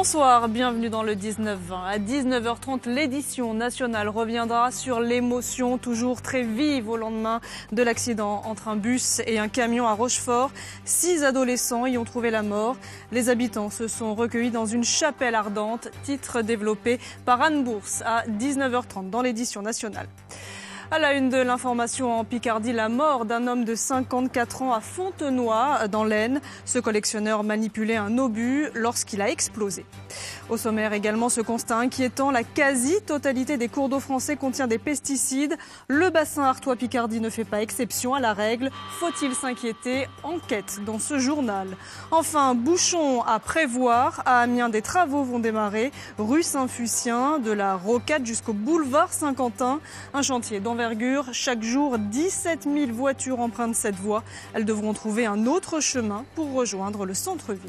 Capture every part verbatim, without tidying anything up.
Bonsoir, bienvenue dans le dix-neuf vingt. À dix-neuf heures trente, l'édition nationale reviendra sur l'émotion toujours très vive au lendemain de l'accident entre un bus et un camion à Rochefort. Six adolescents y ont trouvé la mort. Les habitants se sont recueillis dans une chapelle ardente, titre développé par Anne Bourse à dix-neuf heures trente dans l'édition nationale. À la une de l'information en Picardie, la mort d'un homme de cinquante-quatre ans à Fontenoy, dans l'Aisne. Ce collectionneur manipulait un obus lorsqu'il a explosé. Au sommaire également ce constat inquiétant, la quasi-totalité des cours d'eau français contient des pesticides. Le bassin Artois-Picardie ne fait pas exception à la règle. Faut-il s'inquiéter? Enquête dans ce journal. Enfin, bouchon à prévoir. À Amiens, des travaux vont démarrer. Rue Saint-Fucien, de la Rocade jusqu'au boulevard Saint-Quentin. Un chantier d'envergure. Chaque jour, dix-sept mille voitures empruntent cette voie. Elles devront trouver un autre chemin pour rejoindre le centre-ville.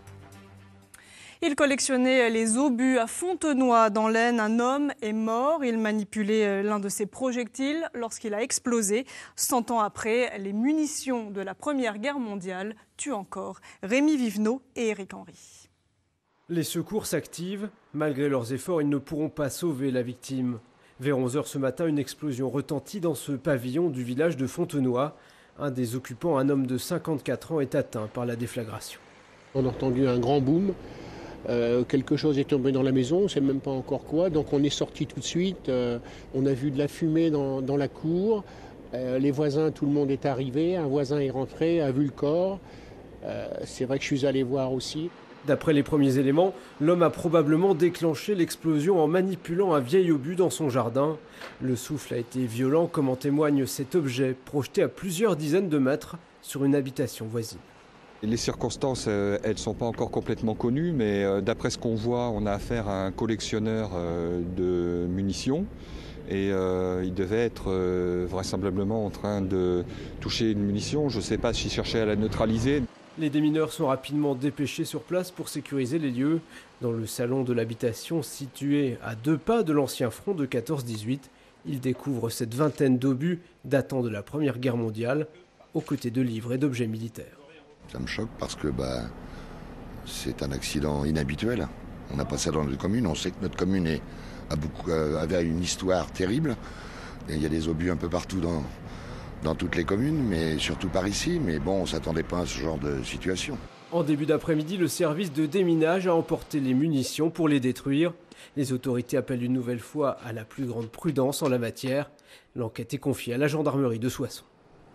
Il collectionnait les obus à Fontenoy dans l'Aisne. Un homme est mort. Il manipulait l'un de ses projectiles lorsqu'il a explosé. Cent ans après, les munitions de la Première Guerre mondiale tuent encore Rémi Vivenot et Éric Henry. Les secours s'activent. Malgré leurs efforts, ils ne pourront pas sauver la victime. Vers onze heures ce matin, une explosion retentit dans ce pavillon du village de Fontenoy. Un des occupants, un homme de cinquante-quatre ans, est atteint par la déflagration. On a entendu un grand boom. Euh, quelque chose est tombé dans la maison, on ne sait même pas encore quoi, donc on est sorti tout de suite, euh, on a vu de la fumée dans, dans la cour, euh, les voisins, tout le monde est arrivé, un voisin est rentré, a vu le corps, euh, c'est vrai que je suis allé voir aussi. D'après les premiers éléments, l'homme a probablement déclenché l'explosion en manipulant un vieil obus dans son jardin. Le souffle a été violent, comme en témoigne cet objet projeté à plusieurs dizaines de mètres sur une habitation voisine. Les circonstances, elles ne sont pas encore complètement connues, mais d'après ce qu'on voit, on a affaire à un collectionneur de munitions et euh, il devait être euh, vraisemblablement en train de toucher une munition. Je ne sais pas s'il cherchait à la neutraliser. Les démineurs sont rapidement dépêchés sur place pour sécuriser les lieux. Dans le salon de l'habitation situé à deux pas de l'ancien front de quatorze dix-huit, ils découvrent cette vingtaine d'obus datant de la Première Guerre mondiale, aux côtés de livres et d'objets militaires. Ça me choque parce que bah, c'est un accident inhabituel. On n'a pas ça dans notre commune. On sait que notre commune est, a beaucoup, euh, avait une histoire terrible. Et il y a des obus un peu partout dans, dans toutes les communes, mais surtout par ici. Mais bon, on ne s'attendait pas à ce genre de situation. En début d'après-midi, le service de déminage a emporté les munitions pour les détruire. Les autorités appellent une nouvelle fois à la plus grande prudence en la matière. L'enquête est confiée à la gendarmerie de Soissons.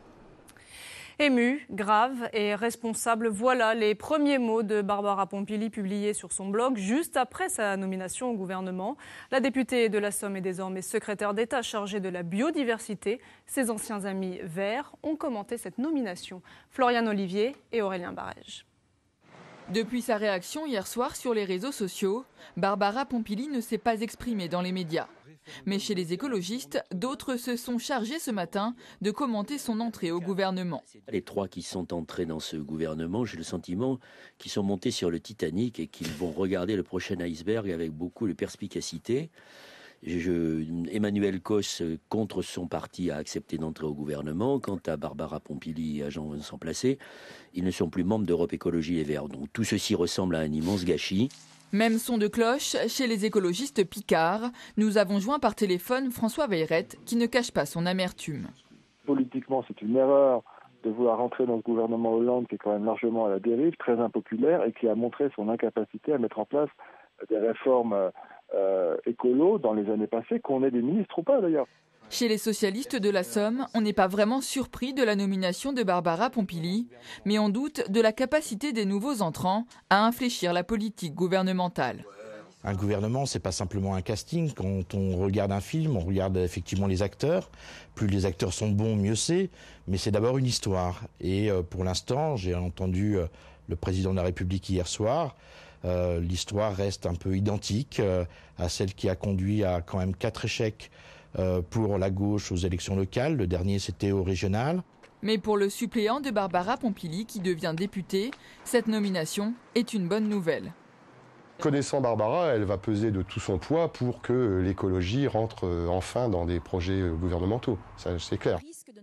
Émue, grave et responsable, voilà les premiers mots de Barbara Pompili publiés sur son blog juste après sa nomination au gouvernement. La députée de la Somme est désormais secrétaire d'État chargée de la biodiversité. Ses anciens amis verts ont commenté cette nomination. Floriane Olivier et Aurélien Barège. Depuis sa réaction hier soir sur les réseaux sociaux, Barbara Pompili ne s'est pas exprimée dans les médias. Mais chez les écologistes, d'autres se sont chargés ce matin de commenter son entrée au gouvernement. Les trois qui sont entrés dans ce gouvernement, j'ai le sentiment qu'ils sont montés sur le Titanic et qu'ils vont regarder le prochain iceberg avec beaucoup de perspicacité. Je, Emmanuel Cos, contre son parti, a accepté d'entrer au gouvernement. Quant à Barbara Pompili et à Jean-Vincent Placé, ils ne sont plus membres d'Europe Écologie Les Verts. Donc tout ceci ressemble à un immense gâchis. Même son de cloche chez les écologistes Picard. Nous avons joint par téléphone François Veyrette qui ne cache pas son amertume. Politiquement, c'est une erreur de vouloir rentrer dans ce gouvernement Hollande qui est quand même largement à la dérive, très impopulaire et qui a montré son incapacité à mettre en place des réformes euh, écolo dans les années passées, qu'on ait des ministres ou pas d'ailleurs. Chez les socialistes de la Somme, on n'est pas vraiment surpris de la nomination de Barbara Pompili, mais on doute de la capacité des nouveaux entrants à infléchir la politique gouvernementale. Un gouvernement, c'est pas simplement un casting. Quand on regarde un film, on regarde effectivement les acteurs. Plus les acteurs sont bons, mieux c'est. Mais c'est d'abord une histoire. Et pour l'instant, j'ai entendu le président de la République hier soir. Euh, l'histoire reste un peu identique euh, à celle qui a conduit à quand même quatre échecs euh, pour la gauche aux élections locales. Le dernier, c'était au régional. Mais pour le suppléant de Barbara Pompili, qui devient député, cette nomination est une bonne nouvelle. Connaissant Barbara, elle va peser de tout son poids pour que l'écologie rentre enfin dans des projets gouvernementaux. Ça, c'est clair.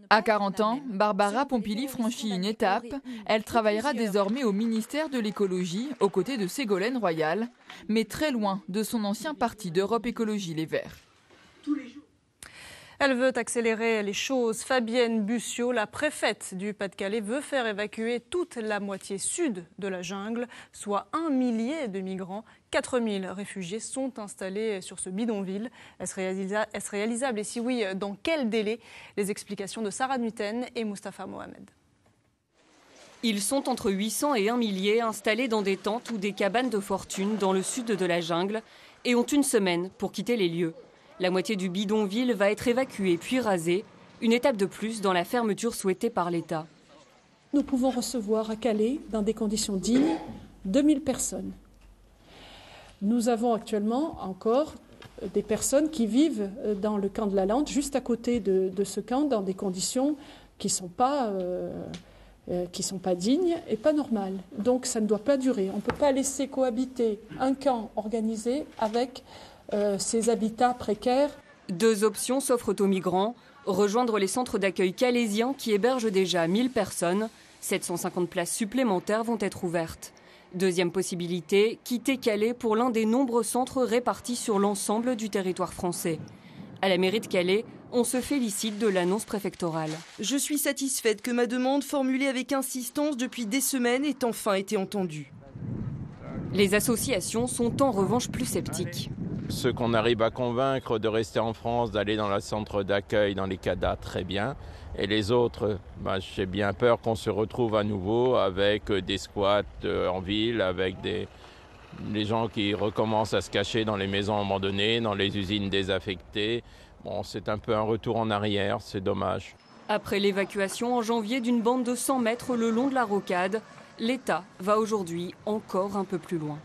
À quarante ans, Barbara Pompili franchit une étape. Elle travaillera désormais au ministère de l'écologie, aux côtés de Ségolène Royal, mais très loin de son ancien parti d'Europe Écologie Les Verts. Elle veut accélérer les choses. Fabienne Bussiot, la préfète du Pas-de-Calais, veut faire évacuer toute la moitié sud de la jungle, soit un millier de migrants. quatre mille réfugiés sont installés sur ce bidonville. Est-ce réalisa- est-ce réalisable et si oui, dans quel délai? Les explications de Sarah Nuten et Mustapha Mohamed. Ils sont entre huit cents et un millier installés dans des tentes ou des cabanes de fortune dans le sud de la jungle et ont une semaine pour quitter les lieux. La moitié du bidonville va être évacuée puis rasée, une étape de plus dans la fermeture souhaitée par l'État. Nous pouvons recevoir à Calais, dans des conditions dignes, deux mille personnes. Nous avons actuellement encore des personnes qui vivent dans le camp de la Lande, juste à côté de, de ce camp, dans des conditions qui ne sont pas, euh, euh, qui sont pas dignes et pas normales. Donc ça ne doit pas durer. On ne peut pas laisser cohabiter un camp organisé avec Euh, ces habitats précaires. Deux options s'offrent aux migrants. Rejoindre les centres d'accueil calaisiens qui hébergent déjà mille personnes. sept cent cinquante places supplémentaires vont être ouvertes. Deuxième possibilité, quitter Calais pour l'un des nombreux centres répartis sur l'ensemble du territoire français. À la mairie de Calais, on se félicite de l'annonce préfectorale. Je suis satisfaite que ma demande formulée avec insistance depuis des semaines ait enfin été entendue. Les associations sont en revanche plus sceptiques. Ceux qu'on arrive à convaincre de rester en France, d'aller dans le centre d'accueil, dans les C A D A, très bien. Et les autres, bah, j'ai bien peur qu'on se retrouve à nouveau avec des squats en ville, avec des, des gens qui recommencent à se cacher dans les maisons abandonnées, dans les usines désaffectées. Bon, c'est un peu un retour en arrière, c'est dommage. Après l'évacuation en janvier d'une bande de cent mètres le long de la rocade, l'État va aujourd'hui encore un peu plus loin.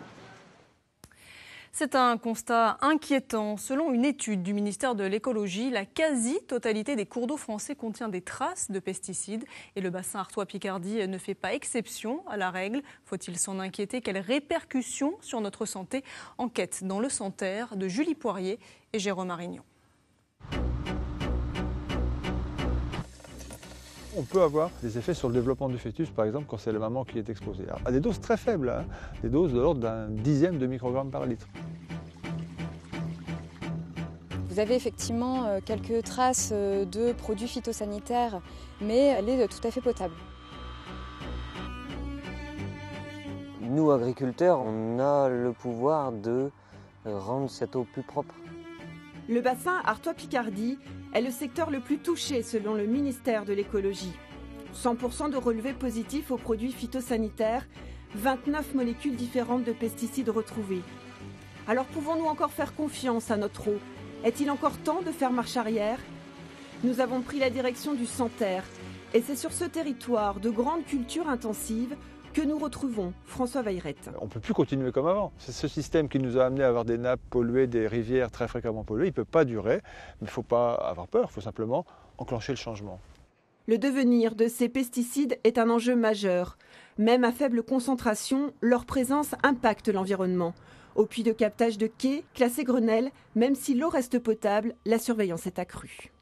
C'est un constat inquiétant. Selon une étude du ministère de l'Écologie, la quasi-totalité des cours d'eau français contient des traces de pesticides et le bassin Artois-Picardie ne fait pas exception à la règle. Faut-il s'en inquiéter? Quelles répercussions sur notre santé? Enquête dans le Santerre de Julie Poirier et Jérôme Arignon. On peut avoir des effets sur le développement du fœtus, par exemple, quand c'est la maman qui est exposée. Alors, à des doses très faibles, hein, des doses de l'ordre d'un dixième de microgramme par litre. Vous avez effectivement quelques traces de produits phytosanitaires, mais elle est tout à fait potable. Nous, agriculteurs, on a le pouvoir de rendre cette eau plus propre. Le bassin Artois-Picardie est le secteur le plus touché selon le ministère de l'Écologie. cent pour cent de relevés positifs aux produits phytosanitaires, vingt-neuf molécules différentes de pesticides retrouvées. Alors pouvons-nous encore faire confiance à notre eau? Est-il encore temps de faire marche arrière? Nous avons pris la direction du Santerre et c'est sur ce territoire de grandes cultures intensives que nous retrouvons François Weyrette. On ne peut plus continuer comme avant. C'est ce système qui nous a amené à avoir des nappes polluées, des rivières très fréquemment polluées. Il ne peut pas durer, mais il ne faut pas avoir peur, il faut simplement enclencher le changement. Le devenir de ces pesticides est un enjeu majeur. Même à faible concentration, leur présence impacte l'environnement. Au puits de captage de quai, classé Grenelle, même si l'eau reste potable, la surveillance est accrue.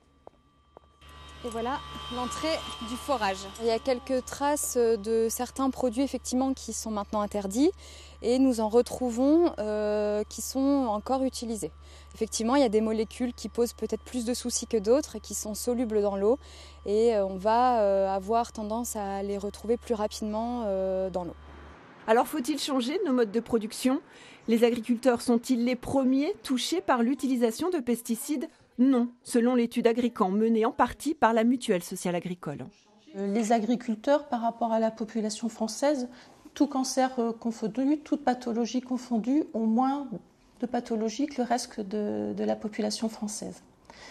Et voilà l'entrée du forage. Il y a quelques traces de certains produits effectivement qui sont maintenant interdits et nous en retrouvons euh, qui sont encore utilisés. Effectivement, il y a des molécules qui posent peut-être plus de soucis que d'autres et qui sont solubles dans l'eau et on va euh, avoir tendance à les retrouver plus rapidement euh, dans l'eau. Alors faut-il changer nos modes de production? Les agriculteurs sont-ils les premiers touchés par l'utilisation de pesticides? Non, selon l'étude Agricam menée en partie par la Mutuelle sociale agricole. Les agriculteurs, par rapport à la population française, tout cancer confondu, toute pathologie confondue, ont moins de pathologies que le reste de, de la population française.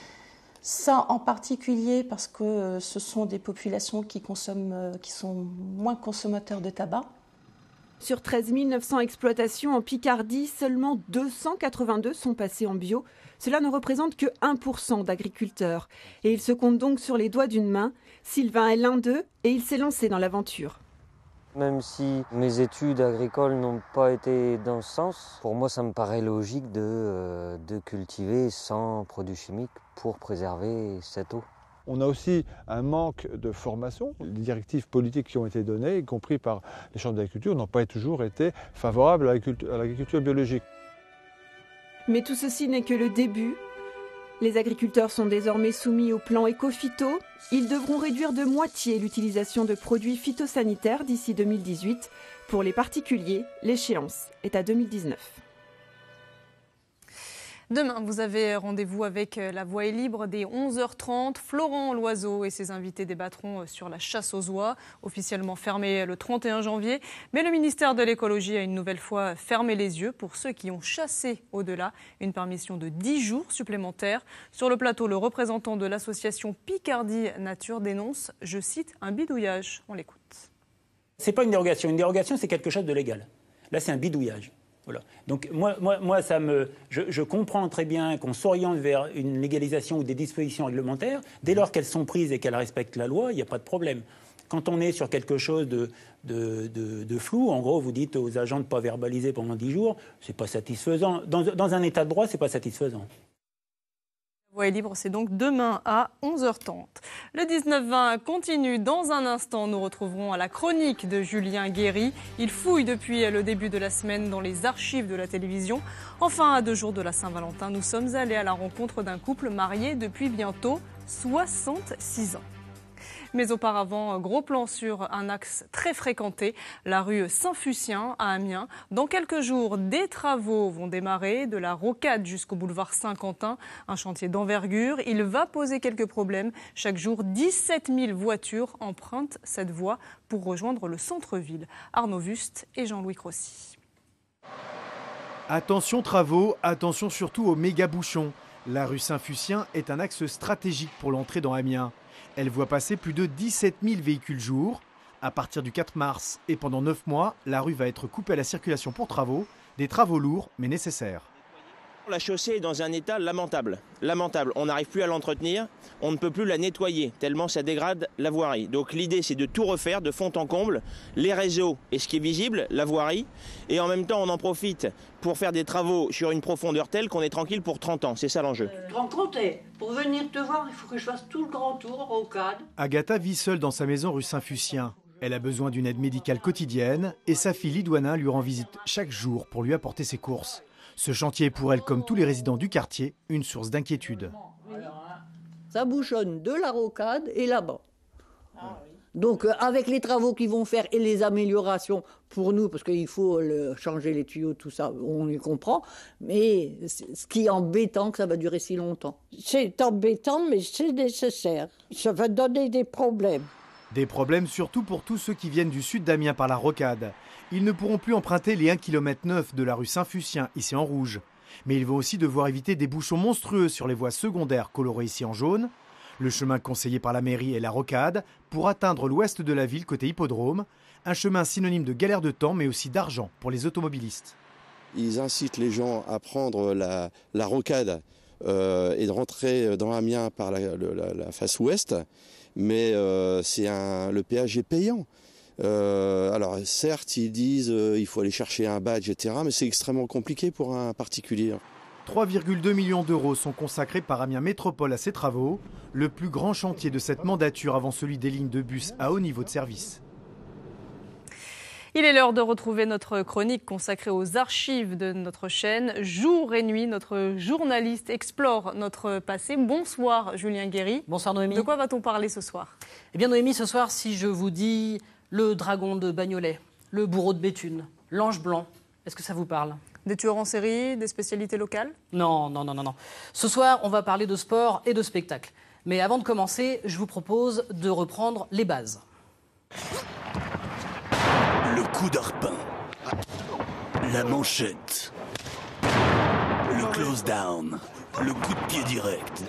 Ça en particulier parce que ce sont des populations qui, consomment, qui sont moins consommateurs de tabac. Sur treize mille neuf cents exploitations en Picardie, seulement deux cent quatre-vingt-deux sont passées en bio. Cela ne représente que un pour cent d'agriculteurs. Et il se compte donc sur les doigts d'une main. Sylvain est l'un d'eux et il s'est lancé dans l'aventure. Même si mes études agricoles n'ont pas été dans ce sens, pour moi ça me paraît logique de, euh, de cultiver sans produits chimiques pour préserver cette eau. On a aussi un manque de formation. Les directives politiques qui ont été données, y compris par les chambres d'agriculture, n'ont pas toujours été favorables à l'agriculture biologique. Mais tout ceci n'est que le début. Les agriculteurs sont désormais soumis au plan éco-phyto. Ils devront réduire de moitié l'utilisation de produits phytosanitaires d'ici deux mille dix-huit. Pour les particuliers, l'échéance est à deux mille dix-neuf. Demain, vous avez rendez-vous avec La Voix est libre dès onze heures trente. Florent Loiseau et ses invités débattront sur la chasse aux oies, officiellement fermée le trente et un janvier. Mais le ministère de l'écologie a une nouvelle fois fermé les yeux pour ceux qui ont chassé au-delà. Une permission de dix jours supplémentaires. Sur le plateau, le représentant de l'association Picardie Nature dénonce, je cite, un bidouillage. On l'écoute. C'est pas une dérogation. Une dérogation, c'est quelque chose de légal. Là, c'est un bidouillage. Voilà. Donc moi, moi, moi ça me, je, je comprends très bien qu'on s'oriente vers une légalisation ou des dispositions réglementaires. Dès lors qu'elles sont prises et qu'elles respectent la loi, il n'y a pas de problème. Quand on est sur quelque chose de, de, de, de flou, en gros, vous dites aux agents de ne pas verbaliser pendant dix jours, c'est pas satisfaisant. Dans, dans un état de droit, c'est pas satisfaisant. La Voix est libre, c'est donc demain à onze heures trente. Le dix-neuf vingt continue. Dans un instant, nous retrouverons à la chronique de Julien Guéry. Il fouille depuis le début de la semaine dans les archives de la télévision. Enfin, à deux jours de la Saint-Valentin, nous sommes allés à la rencontre d'un couple marié depuis bientôt soixante-six ans. Mais auparavant, gros plan sur un axe très fréquenté, la rue Saint-Fucien à Amiens. Dans quelques jours, des travaux vont démarrer, de la rocade jusqu'au boulevard Saint-Quentin, un chantier d'envergure. Il va poser quelques problèmes. Chaque jour, dix-sept mille voitures empruntent cette voie pour rejoindre le centre-ville. Arnaud Wust et Jean-Louis Crossi. Attention travaux, attention surtout aux méga bouchons. La rue Saint-Fucien est un axe stratégique pour l'entrée dans Amiens. Elle voit passer plus de dix-sept mille véhicules jour. À partir du quatre mars et pendant neuf mois, la rue va être coupée à la circulation pour travaux, des travaux lourds mais nécessaires. La chaussée est dans un état lamentable. Lamentable. On n'arrive plus à l'entretenir, on ne peut plus la nettoyer, tellement ça dégrade la voirie. Donc l'idée, c'est de tout refaire de fond en comble, les réseaux et ce qui est visible, la voirie. Et en même temps, on en profite pour faire des travaux sur une profondeur telle qu'on est tranquille pour trente ans. C'est ça l'enjeu. Tu te rends compte, pour venir te voir, il faut que je fasse tout le grand tour, rocade. Agatha vit seule dans sa maison rue Saint-Fucien. Elle a besoin d'une aide médicale quotidienne et sa fille Lidouana lui rend visite chaque jour pour lui apporter ses courses. Ce chantier est pour elle, comme tous les résidents du quartier, une source d'inquiétude. Ça bouchonne de la rocade et là-bas. Donc euh, avec les travaux qu'ils vont faire et les améliorations pour nous, parce qu'il faut le, changer les tuyaux, tout ça, on les comprend, mais ce qui est embêtant que ça va durer si longtemps. C'est embêtant, mais c'est nécessaire. Ça va donner des problèmes. Des problèmes surtout pour tous ceux qui viennent du sud d'Amiens par la rocade. Ils ne pourront plus emprunter les un virgule neuf kilomètres de la rue Saint-Fucien, ici en rouge. Mais ils vont aussi devoir éviter des bouchons monstrueux sur les voies secondaires colorées ici en jaune. Le chemin conseillé par la mairie est la rocade pour atteindre l'ouest de la ville côté hippodrome. Un chemin synonyme de galère de temps mais aussi d'argent pour les automobilistes. Ils incitent les gens à prendre la, la rocade euh, et de rentrer dans Amiens par la, la, la face ouest. Mais euh, c'est un, le péage est payant. Euh, alors certes, ils disent euh, il faut aller chercher un badge, et cetera. Mais c'est extrêmement compliqué pour un particulier. trois virgule deux millions d'euros sont consacrés par Amiens Métropole à ces travaux, le plus grand chantier de cette mandature avant celui des lignes de bus à haut niveau de service. Il est l'heure de retrouver notre chronique consacrée aux archives de notre chaîne. Jour et nuit, notre journaliste explore notre passé. Bonsoir Julien Guéry. Bonsoir Noémie. De quoi va-t-on parler ce soir? Eh bien Noémie, ce soir, si je vous dis le dragon de Bagnolet, le bourreau de Béthune, l'ange blanc, est-ce que ça vous parle? Des tueurs en série, des spécialités locales? Non, non, non, non, non. Ce soir, on va parler de sport et de spectacle. Mais avant de commencer, je vous propose de reprendre les bases. Le coup d'arpin, la manchette, le close down, le coup de pied direct.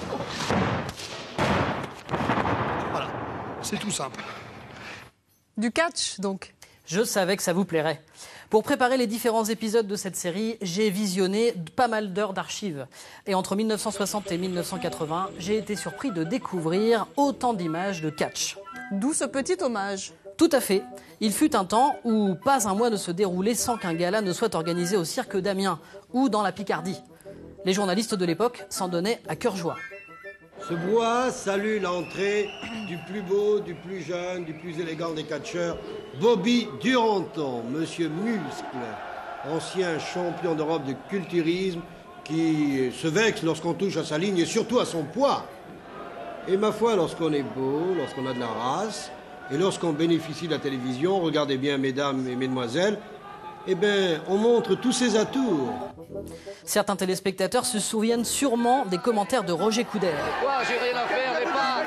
Voilà, c'est tout simple. Du catch, donc. Je savais que ça vous plairait. Pour préparer les différents épisodes de cette série, j'ai visionné pas mal d'heures d'archives. Et entre mille neuf cent soixante et mille neuf cent quatre-vingts, j'ai été surpris de découvrir autant d'images de catch. D'où ce petit hommage. Tout à fait. Il fut un temps où pas un mois ne se déroulait sans qu'un gala ne soit organisé au cirque d'Amiens ou dans la Picardie. Les journalistes de l'époque s'en donnaient à cœur joie. Ce bois salue l'entrée du plus beau, du plus jeune, du plus élégant des catcheurs, Bobby Duranton, Monsieur Muscle, ancien champion d'Europe de culturisme, qui se vexe lorsqu'on touche à sa ligne et surtout à son poids. Et ma foi, lorsqu'on est beau, lorsqu'on a de la race, et lorsqu'on bénéficie de la télévision, regardez bien, mesdames et mesdemoiselles, eh bien, on montre tous ses atouts. Certains téléspectateurs se souviennent sûrement des commentaires de Roger Coudert. Quoi, j'ai rien à faire, mais pas...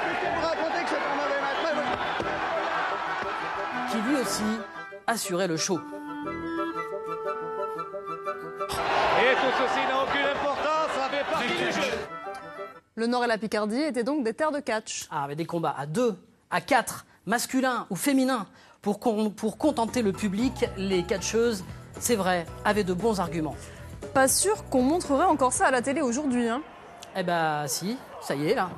Qui lui aussi assurait le show. Et tout ceci n'a aucune importance, ça fait partie du jeu. Le Nord et la Picardie étaient donc des terres de catch. Ah, mais des combats à deux, à quatre, masculins ou féminins. Pour, con, pour contenter le public, les catcheuses, c'est vrai, avaient de bons arguments. Pas sûr qu'on montrerait encore ça à la télé aujourd'hui, hein? Eh ben si, ça y est là.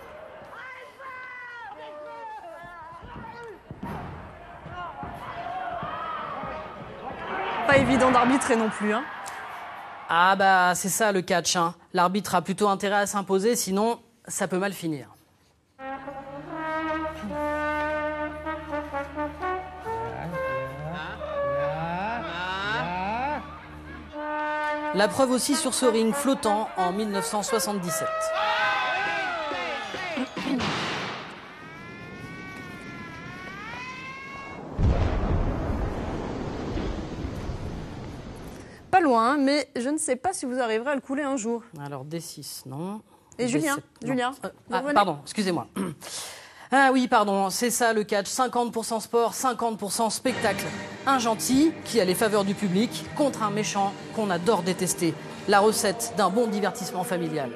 Pas évident d'arbitrer non plus, hein? Ah bah c'est ça le catch, hein. L'arbitre a plutôt intérêt à s'imposer, sinon ça peut mal finir. La preuve aussi sur ce ring flottant en mille neuf cent soixante-dix-sept. Pas loin, mais je ne sais pas si vous arriverez à le couler un jour. Alors D six, non. Et Julien, D sept, non. Julien, Euh, vous ah, revenez ? pardon, excusez-moi. Ah oui, pardon, c'est ça le catch, cinquante pour cent sport, cinquante pour cent spectacle. Un gentil qui a les faveurs du public contre un méchant qu'on adore détester. La recette d'un bon divertissement familial.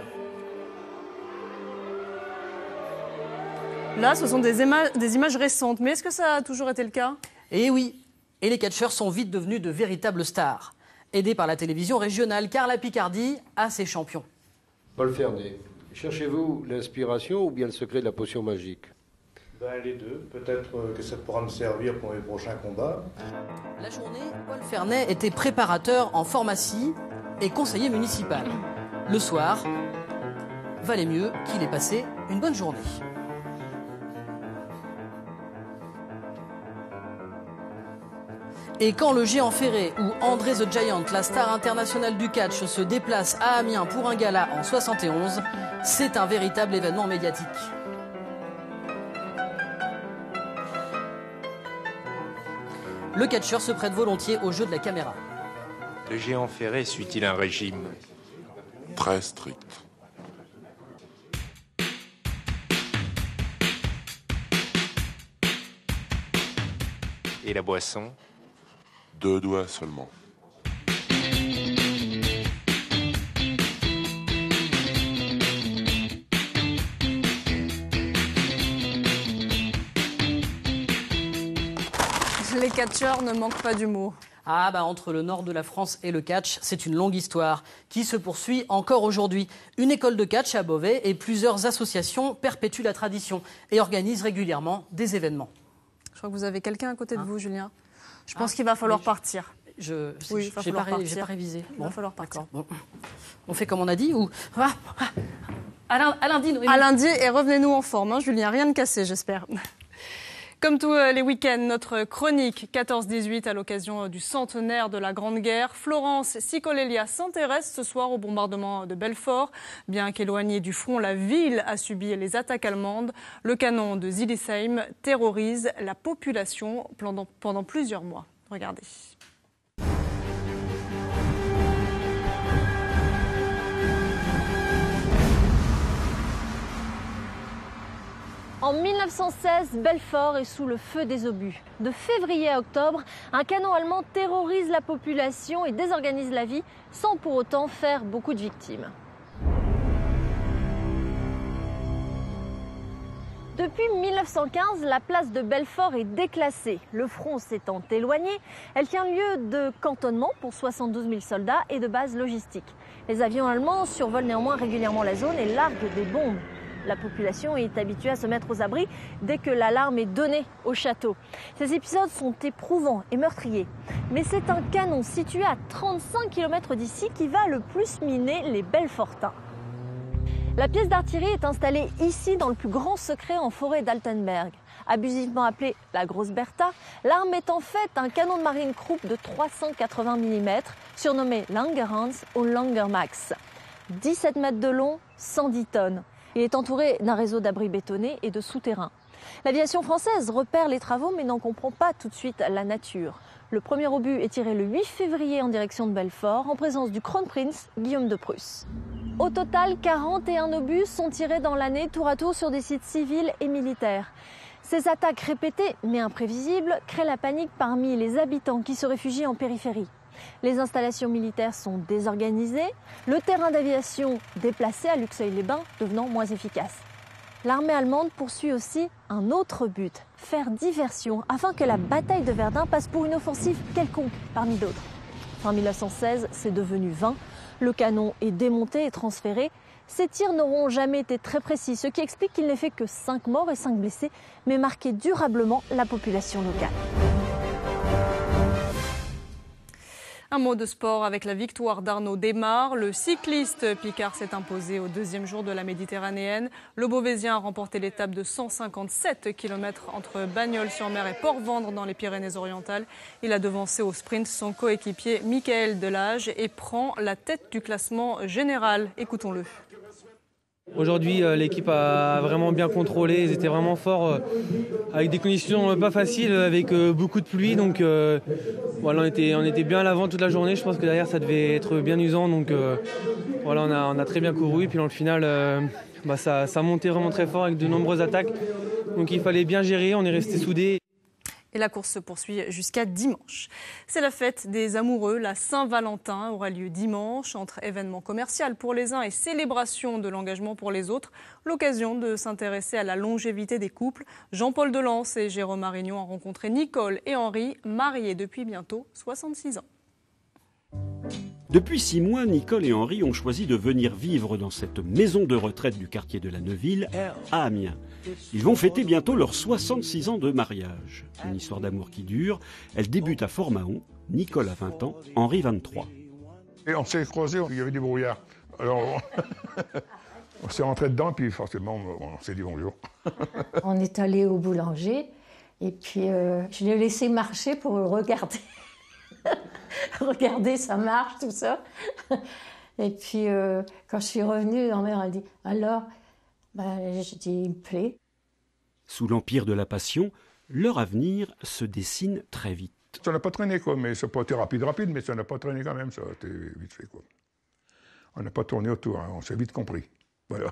Là, ce sont des, ima- des images récentes, mais est-ce que ça a toujours été le cas ? Eh oui, et les catcheurs sont vite devenus de véritables stars. Aidés par la télévision régionale, car la Picardie a ses champions. Paul Fernet, cherchez-vous l'inspiration ou bien le secret de la potion magique ? Ben, les deux. Peut-être que ça pourra me servir pour mes prochains combats. La journée, Paul Fernet était préparateur en pharmacie et conseiller municipal. Le soir, valait mieux qu'il ait passé une bonne journée. Et quand le géant ferré ou André the Giant, la star internationale du catch, se déplace à Amiens pour un gala en soixante et onze, c'est un véritable événement médiatique. Le catcheur se prête volontiers au jeu de la caméra. Le géant ferré suit-il un régime très strict? Et la boisson? Deux doigts seulement. Les catcheurs ne manquent pas d'humour. Ah bah entre le nord de la France et le catch, c'est une longue histoire qui se poursuit encore aujourd'hui. Une école de catch à Beauvais et plusieurs associations perpétuent la tradition et organisent régulièrement des événements. Je crois que vous avez quelqu'un à côté de Hein vous, Julien. Je pense Ah, qu'il va falloir oui, je- partir. Je Oui, je- il va j'ai falloir pas, ré- partir. j'ai pas révisé. Il va falloir partir. Bon. On fait comme on a dit ou ah, ah. À lun- à lundi, Noémie. À lundi et revenez-nous en forme, hein, Julien. Rien de cassé, j'espère. Comme tous euh, les week-ends, notre chronique quatorze dix-huit à l'occasion euh, du centenaire de la Grande Guerre. Florence Sicolelia s'intéresse ce soir au bombardement de Belfort. Bien qu'éloignée du front, la ville a subi les attaques allemandes. Le canon de Zillesheim terrorise la population pendant, pendant plusieurs mois. Regardez. En mille neuf cent seize, Belfort est sous le feu des obus. De février à octobre, un canon allemand terrorise la population et désorganise la vie sans pour autant faire beaucoup de victimes. Depuis mille neuf cent quinze, la place de Belfort est déclassée. Le front s'étant éloigné, elle tient lieu de cantonnement pour soixante-douze mille soldats et de base logistique. Les avions allemands survolent néanmoins régulièrement la zone et larguent des bombes. La population est habituée à se mettre aux abris dès que l'alarme est donnée au château. Ces épisodes sont éprouvants et meurtriers. Mais c'est un canon situé à trente-cinq kilomètres d'ici qui va le plus miner les Belfortins. La pièce d'artillerie est installée ici dans le plus grand secret en forêt d'Altenberg. Abusivement appelée la Grosse Bertha, l'arme est en fait un canon de marine Krupp de trois cent quatre-vingts millimètres, surnommé Langerhans ou Langermax. dix-sept mètres de long, cent dix tonnes. Il est entouré d'un réseau d'abris bétonnés et de souterrains. L'aviation française repère les travaux mais n'en comprend pas tout de suite la nature. Le premier obus est tiré le huit février en direction de Belfort en présence du Kronprinz Guillaume de Prusse. Au total, quarante et un obus sont tirés dans l'année tour à tour sur des sites civils et militaires. Ces attaques répétées mais imprévisibles créent la panique parmi les habitants qui se réfugient en périphérie. Les installations militaires sont désorganisées, le terrain d'aviation déplacé à Luxeuil-les-Bains devenant moins efficace. L'armée allemande poursuit aussi un autre but, faire diversion afin que la bataille de Verdun passe pour une offensive quelconque parmi d'autres. En mille neuf cent seize, c'est devenu vain. Le canon est démonté et transféré. Ces tirs n'auront jamais été très précis, ce qui explique qu'il n'ait fait que cinq morts et cinq blessés, mais marqué durablement la population locale. Un mot de sport avec la victoire d'Arnaud Démare. Le cycliste Picard s'est imposé au deuxième jour de la Méditerranéenne. Le Beauvaisien a remporté l'étape de cent cinquante-sept kilomètres entre Bagnols-sur-Mer et Port-Vendre dans les Pyrénées-Orientales. Il a devancé au sprint son coéquipier Michael Delage et prend la tête du classement général. Écoutons-le. Aujourd'hui, l'équipe a vraiment bien contrôlé, ils étaient vraiment forts, avec des conditions pas faciles, avec beaucoup de pluie. Donc euh, voilà, on était, on était bien à l'avant toute la journée. Je pense que derrière, ça devait être bien usant. Donc euh, voilà, on a, on a très bien couru. Et puis dans le final, euh, bah, ça, ça montait vraiment très fort avec de nombreuses attaques. Donc il fallait bien gérer, on est resté soudés. Et la course se poursuit jusqu'à dimanche. C'est la fête des amoureux. La Saint-Valentin aura lieu dimanche. Entre événements commerciaux pour les uns et célébration de l'engagement pour les autres, l'occasion de s'intéresser à la longévité des couples. Jean-Paul Delance et Jérôme Marignon ont rencontré Nicole et Henri, mariés depuis bientôt soixante-six ans. Depuis six mois, Nicole et Henri ont choisi de venir vivre dans cette maison de retraite du quartier de la Neuville, à Amiens. Ils vont fêter bientôt leurs soixante-six ans de mariage. Une histoire d'amour qui dure. Elle débute à Fort-Mahon. Nicole a vingt ans, Henri vingt-trois. Et on s'est croisés, il y avait du brouillard. Alors on s'est rentré dedans, puis forcément on s'est dit bonjour. On est allé au boulanger, et puis euh, je l'ai laissé marcher pour regarder. Regardez, ça marche, tout ça. Et puis, euh, quand je suis revenue, ma mère a dit « Alors ?» ben, j'ai dit « Il me plaît ». Sous l'empire de la passion, leur avenir se dessine très vite. Ça n'a pas traîné, quoi, mais ça n'a pas été rapide, rapide, mais ça n'a pas traîné quand même, ça a été vite fait, quoi. On n'a pas tourné autour, hein, on s'est vite compris. Voilà.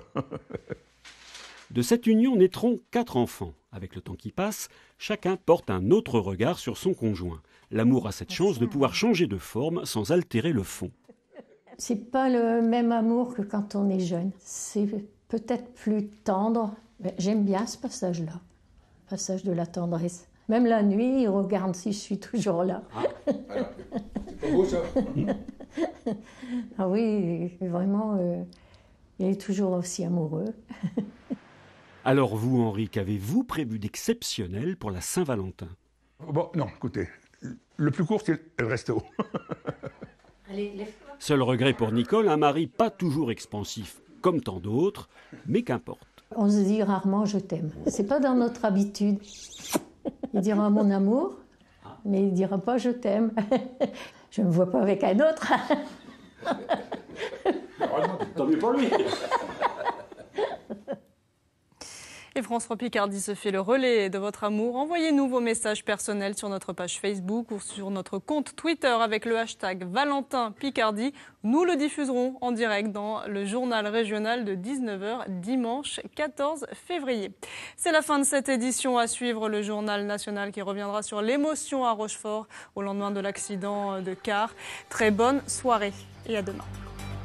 De cette union naîtront quatre enfants. Avec le temps qui passe, chacun porte un autre regard sur son conjoint. L'amour a cette chance de pouvoir changer de forme sans altérer le fond. C'est pas le même amour que quand on est jeune. C'est peut-être plus tendre. Mais j'aime bien ce passage-là, le passage de la tendresse. Même la nuit, il regarde si je suis toujours là. Ah, voilà. C'est pas beau, ça. Ah oui, vraiment, euh, il est toujours aussi amoureux. Alors vous, Henri, qu'avez-vous prévu d'exceptionnel pour la Saint-Valentin? Bon, non, écoutez, le plus court, c'est le resto. Seul regret pour Nicole, un mari pas toujours expansif, comme tant d'autres, mais qu'importe. On se dit rarement « je t'aime ». C'est pas dans notre habitude. Il dira « mon amour », mais il dira pas « je t'aime ». Je ne me vois pas avec un autre. Tant mieux pour lui. Et France trois Picardie se fait le relais de votre amour. Envoyez-nous vos messages personnels sur notre page Facebook ou sur notre compte Twitter avec le hashtag Valentin Picardie. Nous le diffuserons en direct dans le journal régional de dix-neuf heures dimanche quatorze février. C'est la fin de cette édition. À suivre le journal national qui reviendra sur l'émotion à Rochefort au lendemain de l'accident de car. Très bonne soirée et à demain.